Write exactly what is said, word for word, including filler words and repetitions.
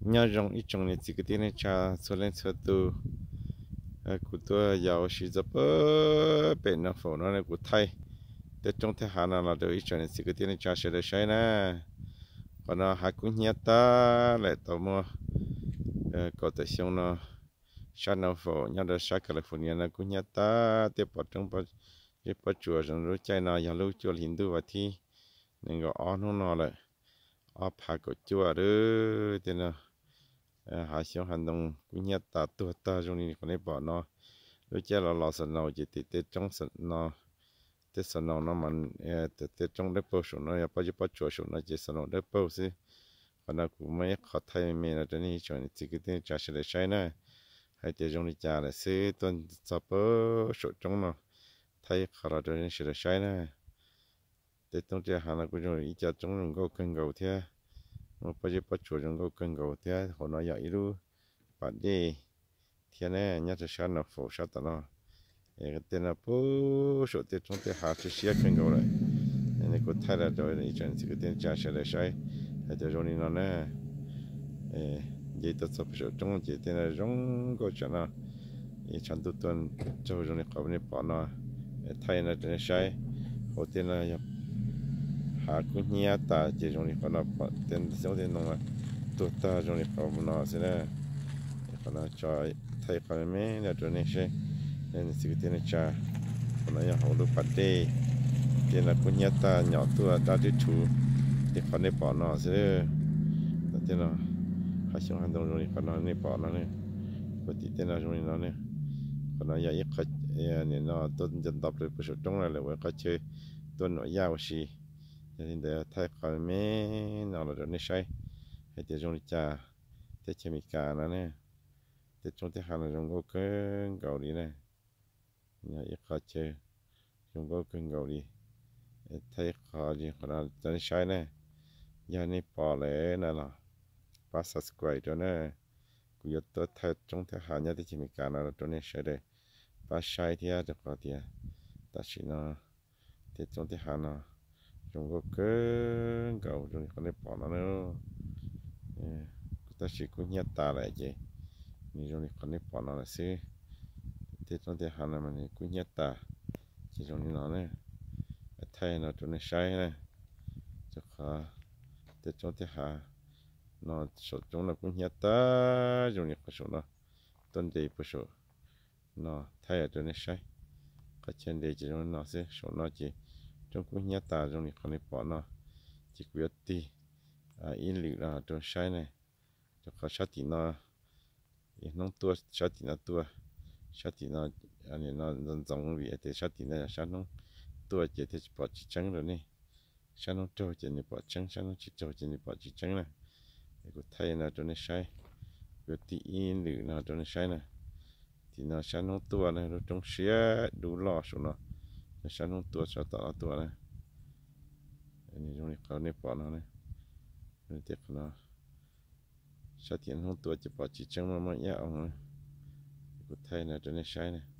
nhớ rong ít trong này chỉ cái tiếng này cha số lên số tu cụ tôi giàu sĩ giúp bơ bên nó phổ nó là cụ thay để trong thế hà nào là được ít trong này chỉ cái tiếng này cha sẽ được sai nè còn nó hai cũng nhớ ta lại tao mua có thể xong nó sát nó phổ nhớ được sát California nó cũng nhớ ta tiếp bắt trong bắt tiếp bắt chùa rồi rồi chạy nó giờ lúc chùa Hindu vậy thì nên có on nó lại ở phá cái chùa đó thì nó hạ xuống hành động cũng nhớ ta tua ta trong này còn để bỏ nó lúc chạy là lò sần nào chỉ thì để trong sần nó để sần nào nó mình để để trong đất bầu xuống nó ya bắt bắt chùa xuống nó chỉ sần nào đất bầu xí còn nó cũng mấy khó thay mình là trên này cho nên chỉ cái tên trả sẽ để sai nè hay để trong này trả là xí tuần sắp bơ số trong nó thay khó là trên này sẽ để sai nè để trong trái hàng nó cũng trong này trả trong nó có cân gầu thế mà bây giờ bắt chuột trong có cân gầu thế họ nói vậy luôn bạn đi thế này nhớ cho sao nó phổ sao tao nó cái tên là bố số tiền trong tiền hạt chỉ xia cân gầu này nên có thay là rồi này chuyện cái tên trả sẽ để sai hay để rồi nó nè vậy tôi sắp sửa trong cái tên là trong có chuyện nào cái chuyện tôi tuần cho rồi này có này bỏ nó thay là để sai họ tên là hạ cũng nhớ ta chỉ trong này còn là tên số tiền nó tụt ta trong này còn nó sẽ là còn là cho thay còn mấy là trong này sẽ nên sự tiền trả còn là họ lúc bắt đi tiền là cũng nhớ ta nhỏ tua ta đi chủ thì còn này bỏ nó sẽ tiền là hai trăm hành động trong này còn nó này bỏ nó này có tí tiền là trong này nó này còn là vậy khách này nó tuần dân tập được một số trong này là với khách chơi tuần nó giàu xí nên để thay còn mấy nào là nó sai hay để trong trà để chế mì cà nó nè để trong thế hàng là trong có cái gạo đi nè nhà ít khó chơi trong có cái gạo đi thay khó gì còn là nó sai nè nhà này bỏ lẽ nè là ba subscribe cho nè cứ giờ tôi thay trong thế hàng nhà để chế mì cà nó trong này sai đây ba sai thì à cho có thì à ta chỉ nó để trong thế hàng nó chúng có cái gạo rồi còn để bỏ nó nữa ta chỉ có nhát ta lại chứ như rồi còn để bỏ nó là xí thế trong thế hà này mình cũng nhát ta chỉ trong nó này thay nó trong này sai này cho khó thế trong thế hà nó số trong nó cũng nhát ta rồi này có số nó tuần đây có số nó thay ở trong này sai cái trên đây chỉ trong nó sẽ số nó chỉ trong cũng nhớ ta trong này còn bỏ nó chỉ quyết đi à in lì là trong sai này cho có sát thì nó nó tua sát thì nó tua sát thì nó anh ấy nó nó giống vì thế sát thì nó sát nó tua chỉ thế bỏ chỉ trắng rồi nè sát nó trâu chỉ này bỏ trắng sát nó chỉ trâu chỉ này bỏ chỉ trắng này cái thay là trong này sai quyết đi in lì là trong này sai này thì nó sát nó tua này nó trong xía đủ lò xuống nó sát nó tua sát tạo tua này này trong này có này bỏ nó này này tiếc nó sát tiền không tua chỉ bỏ chỉ trắng mà mà nhẹ ông này cái thay là trong này sai này